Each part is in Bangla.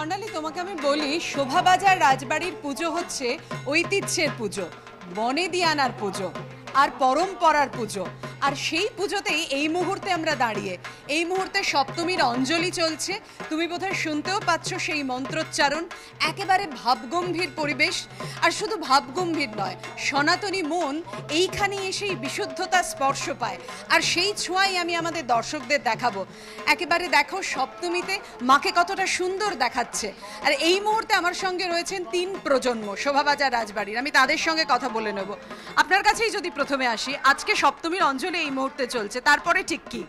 স্বর্ণালী, তোমাকে আমি বলি, শোভাবাজার রাজবাড়ির পুজো হচ্ছে ঐতিহ্যের পুজো, বনেদিয়ানার পুজো আর পরম্পরার পুজো। আর সেই পুজোতেই এই মুহূর্তে আমরা দাঁড়িয়ে, এই মুহূর্তে সপ্তমীর অঞ্জলি চলছে। তুমি বোধহয় শুনতেও পাচ্ছ সেই মন্ত্রোচ্চারণ। একেবারে ভাবগম্ভীর পরিবেশ। আর শুধু ভাবগম্ভীর নয়, সনাতনী মন এইখানে এসেই বিশুদ্ধতা স্পর্শ পায়। আর সেই ছোঁয়াই আমি আমাদের দর্শকদের দেখাবো। একেবারে দেখো সপ্তমীতে মাকে কতটা সুন্দর দেখাচ্ছে। আর এই মুহূর্তে আমার সঙ্গে রয়েছেন 3 প্রজন্ম শোভাবাজার রাজবাড়ির। আমি তাদের সঙ্গে কথা বলে নেব। আপনার কাছেই যদি প্রথমে আসি, আজকে সপ্তমীর অঞ্জলি এই মুহূর্তে চলছে, তারপরে ঠিক কি?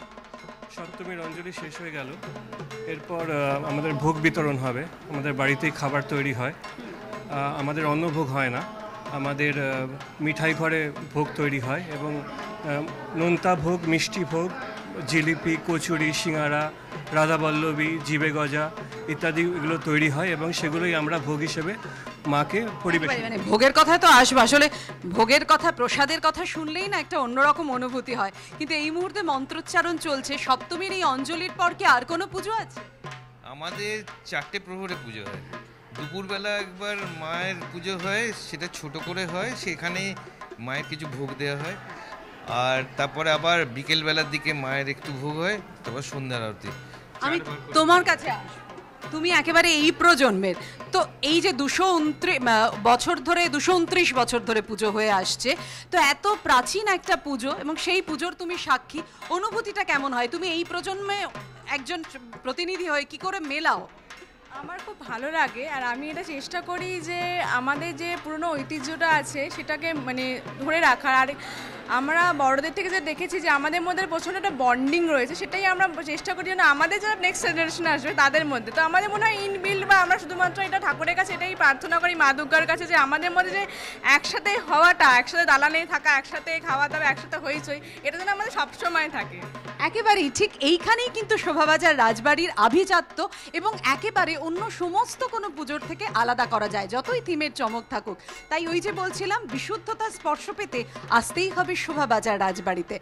সপ্তমীর অঞ্জলি শেষ হয়ে গেল, এরপর আমাদের ভোগ বিতরণ হবে। আমাদের বাড়িতেই খাবার তৈরি হয়, আমাদের অন্নভোগ হয় না, আমাদের মিঠাই ঘরে ভোগ তৈরি হয় এবং নোনতা ভোগ, মিষ্টি ভোগ, জিলিপি, কচুরি, সিঙ্গারা, রাধাবল্লভী, জিবে গজা ইত্যাদি এগুলো তৈরি হয় এবং সেগুলোই আমরা ভোগ হিসেবে মাকে পরিবেশন। মানে ভোগের কথা তো আসবে, আসলে ভোগের কথা, প্রসাদের কথা শুনলেই না একটা অন্যরকম অনুভূতি হয়। কিন্তু এই মুহূর্তে মন্ত্রোচ্চারণ চলছে। সপ্তমীর এই অঞ্জলির পর কি আর কোনো পুজো আছে? আমাদের 4টে প্রহরে পুজো হয়। দুপুরবেলা একবার মায়ের পুজো হয়, সেটা ছোট করে হয়, সেখানে মায়ের কিছু ভোগ দেওয়া হয়। আর তারপরে আবার বিকেলবেলার দিকে মায়ের একটু ভোগ হয়, তারপর সন্ধ্যার আরতি। আমি তোমার কাছে আসবো, তুমি একেবারে এই প্রজন্মের। তো এই যে 229 বছর ধরে, 229 বছর ধরে পুজো হয়ে আসছে, তো এত প্রাচীন একটা পুজো এবং সেই পুজোর তুমি সাক্ষী, অনুভূতিটা কেমন হয়? তুমি এই প্রজন্মে একজন প্রতিনিধি হয়ে কি করে মেলাও? আমার খুব ভালো লাগে। আর আমি এটা চেষ্টা করি যে আমাদের যে পুরনো ঐতিহ্যটা আছে সেটাকে মানে ধরে রাখার। আর আমরা বড়দের থেকে যে দেখেছি যে আমাদের মধ্যে প্রচণ্ড একটা বন্ডিং রয়েছে, সেটাই আমরা চেষ্টা করি যেন আমাদের যারা নেক্সট জেনারেশন আসবে তাদের মধ্যে। তো আমাদের মনে হয় ইনবিল্ড, বা আমরা শুধুমাত্র এটা ঠাকুরের কাছে এটাই প্রার্থনা করি, মা দুর্গার কাছে, যে আমাদের মধ্যে যে একসাথে হওয়াটা, একসাথে দালানে থাকা, একসাথে খাওয়া দাওয়া, একসাথে হইচই, এটা যেন আমাদের সবসময় থাকে। একেবারেই ঠিক এইখানেই কিন্তু শোভাবাজার রাজবাড়ির আভিজাত্য, এবং একেবারে অন্য সমস্ত কোনো পুজোর থেকে আলাদা করা যায় যতই থিমের চমক থাকুক। তাই ওই যে বলছিলাম, বিশুদ্ধতার স্পর্শ পেতে আসতেই হবে শোভাবাজার রাজবাড়িতে।